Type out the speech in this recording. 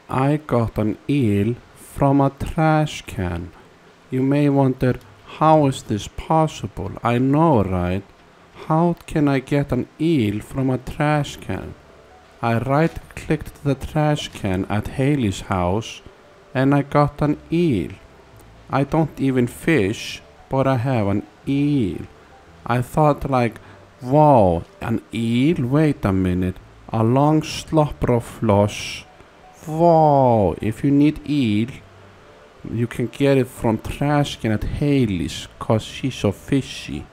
I got an eel from a trash can. You may wonder, how is this possible? I know, right? How can I get an eel from a trash can? I right-clicked the trash can at Haley's house and I got an eel. I don't even fish, but I have an eel. I thought like, wow, an eel? Wait a minute. A long slobber of floss. Wow, if you need eel, you can get it from trash can at Haley's, cause she's so fishy.